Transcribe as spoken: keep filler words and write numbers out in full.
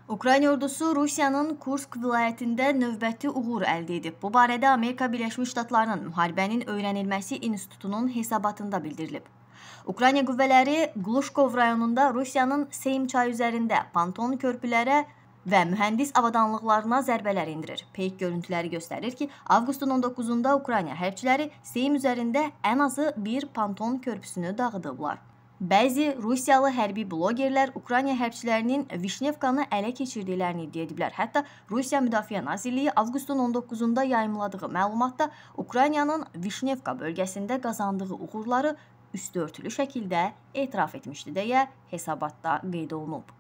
Ukrayna ordusu Rusiyanın Kursk vilayətində növbəti uğur əldə edib. Bu barədə Amerika Birləşmiş Ştatlarının Müharibənin Öyrənilməsi İnstitutunun hesabatında bildirilib. Ukrayna qüvvələri Qlushkov rayonunda Rusiyanın Seym çayı üzərində ponton körpülərə və mühəndis avadanlıqlarına zərbələr indirir. Peyk görüntüləri göstərir ki, avqustun on doqquzunda Ukrayna hərbçiləri Seym üzərində ən azı bir ponton körpüsünü dağıdıblar. Bəzi Rusiyalı hərbi blogerlər Ukrayna hərbçilərinin Vişnevkanı ələ keçirdiklərini iddia ediblər. Hətta Rusiya Müdafiə Nazirliyi avqustun on doqquzunda yayımladığı məlumatda Ukraynanın Vişnevka bölgəsində qazandığı uğurları üstü örtülü şəkildə etiraf etmişdi deyə hesabatda qeyd olunub.